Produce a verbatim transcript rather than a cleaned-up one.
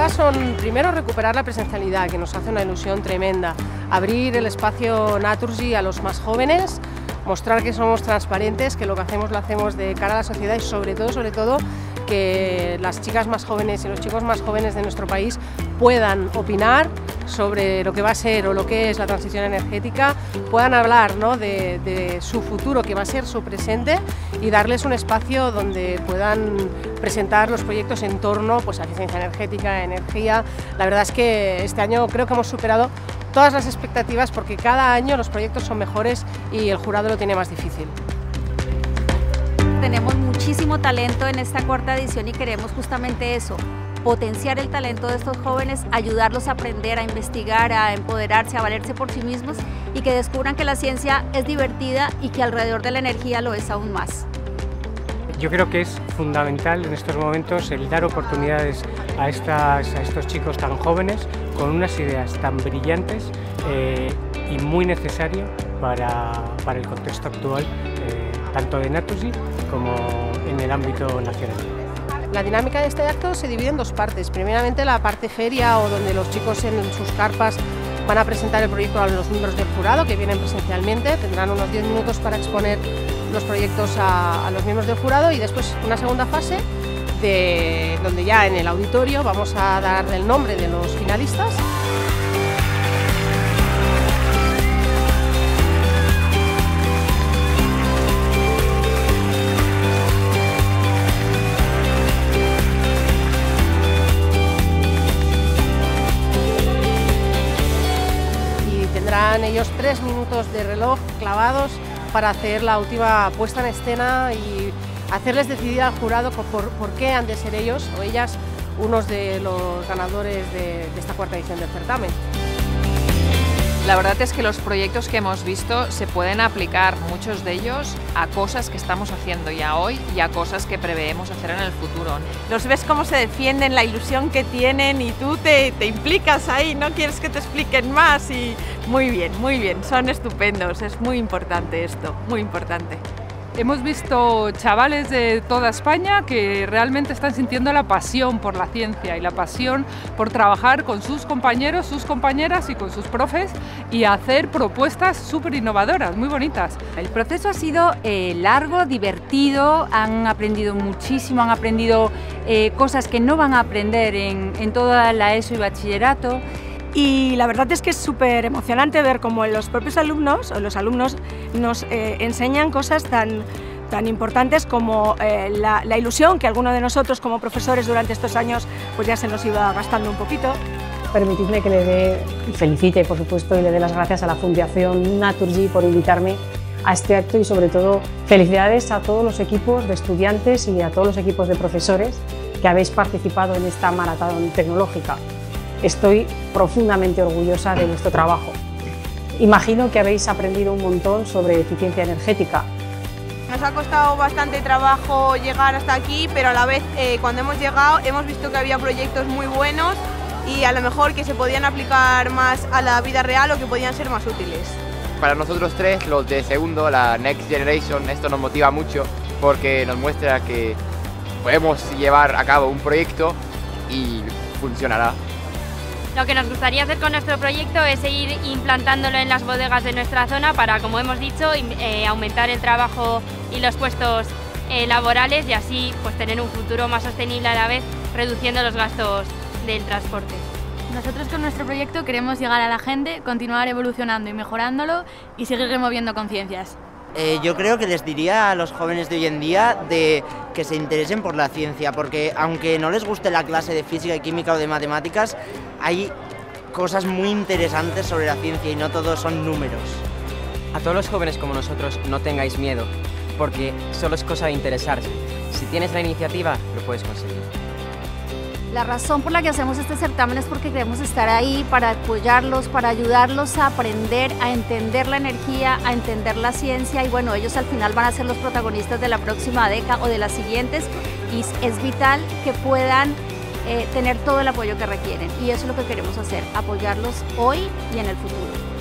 ideas son, primero, recuperar la presencialidad, que nos hace una ilusión tremenda, abrir el espacio Naturgy a los más jóvenes, mostrar que somos transparentes, que lo que hacemos lo hacemos de cara a la sociedad y sobre todo, sobre todo, que las chicas más jóvenes y los chicos más jóvenes de nuestro país puedan opinar sobre lo que va a ser o lo que es la transición energética, puedan hablar, ¿no?, de, de su futuro, que va a ser su presente, y darles un espacio donde puedan presentar los proyectos en torno, pues, a eficiencia energética, energía. La verdad es que este año creo que hemos superado todas las expectativas, porque cada año los proyectos son mejores y el jurado lo tiene más difícil. Tenemos muchísimo talento en esta cuarta edición y queremos justamente eso, potenciar el talento de estos jóvenes, ayudarlos a aprender, a investigar, a empoderarse, a valerse por sí mismos y que descubran que la ciencia es divertida y que alrededor de la energía lo es aún más. Yo creo que es fundamental en estos momentos el dar oportunidades a, estas, a estos chicos tan jóvenes con unas ideas tan brillantes eh, y muy necesario para, para el contexto actual, eh, tanto de Naturgy como en el ámbito nacional. La dinámica de este acto se divide en dos partes. Primeramente, la parte feria, o donde los chicos en sus carpas van a presentar el proyecto a los miembros del jurado, que vienen presencialmente, tendrán unos diez minutos para exponer los proyectos a, a los miembros del jurado, y después una segunda fase de, donde ya en el auditorio vamos a dar el nombre de los finalistas. Tendrán ellos tres minutos de reloj clavados para hacer la última puesta en escena y hacerles decidir al jurado por, por qué han de ser ellos o ellas unos de los ganadores de, de esta cuarta edición del certamen. La verdad es que los proyectos que hemos visto se pueden aplicar, muchos de ellos, a cosas que estamos haciendo ya hoy y a cosas que preveemos hacer en el futuro. Los ves cómo se defienden, la ilusión que tienen, y tú te, te implicas ahí, no quieres que te expliquen más, y muy bien, muy bien, son estupendos, es muy importante esto, muy importante. Hemos visto chavales de toda España que realmente están sintiendo la pasión por la ciencia y la pasión por trabajar con sus compañeros, sus compañeras y con sus profes y hacer propuestas súper innovadoras, muy bonitas. El proceso ha sido eh, largo, divertido, han aprendido muchísimo, han aprendido eh, cosas que no van a aprender en, en toda la ESO y bachillerato. Y la verdad es que es súper emocionante ver cómo los propios alumnos o los alumnos nos eh, enseñan cosas tan, tan importantes como eh, la, la ilusión que alguno de nosotros como profesores durante estos años pues ya se nos iba gastando un poquito. Permitidme que le dé, felicite por supuesto y le dé las gracias a la Fundación Naturgy por invitarme a este acto, y sobre todo felicidades a todos los equipos de estudiantes y a todos los equipos de profesores que habéis participado en esta maratón tecnológica. Estoy profundamente orgullosa de vuestro trabajo. Imagino que habéis aprendido un montón sobre eficiencia energética. Nos ha costado bastante trabajo llegar hasta aquí, pero a la vez eh, cuando hemos llegado hemos visto que había proyectos muy buenos y a lo mejor que se podían aplicar más a la vida real o que podían ser más útiles. Para nosotros tres, los de segundo, la Next Generation, esto nos motiva mucho porque nos muestra que podemos llevar a cabo un proyecto y funcionará. Lo que nos gustaría hacer con nuestro proyecto es seguir implantándolo en las bodegas de nuestra zona para, como hemos dicho, eh, aumentar el trabajo y los puestos eh, laborales, y así pues tener un futuro más sostenible a la vez, reduciendo los gastos del transporte. Nosotros con nuestro proyecto queremos llegar a la gente, continuar evolucionando y mejorándolo y seguir removiendo conciencias. Eh, yo creo que les diría a los jóvenes de hoy en día de que se interesen por la ciencia, porque aunque no les guste la clase de física y química o de matemáticas, hay cosas muy interesantes sobre la ciencia y no todos son números. A todos los jóvenes como nosotros, no tengáis miedo, porque solo es cosa de interesarse. Si tienes la iniciativa, lo puedes conseguir. La razón por la que hacemos este certamen es porque queremos estar ahí para apoyarlos, para ayudarlos a aprender, a entender la energía, a entender la ciencia, y bueno, ellos al final van a ser los protagonistas de la próxima década o de las siguientes, y es vital que puedan eh, tener todo el apoyo que requieren, y eso es lo que queremos hacer, apoyarlos hoy y en el futuro.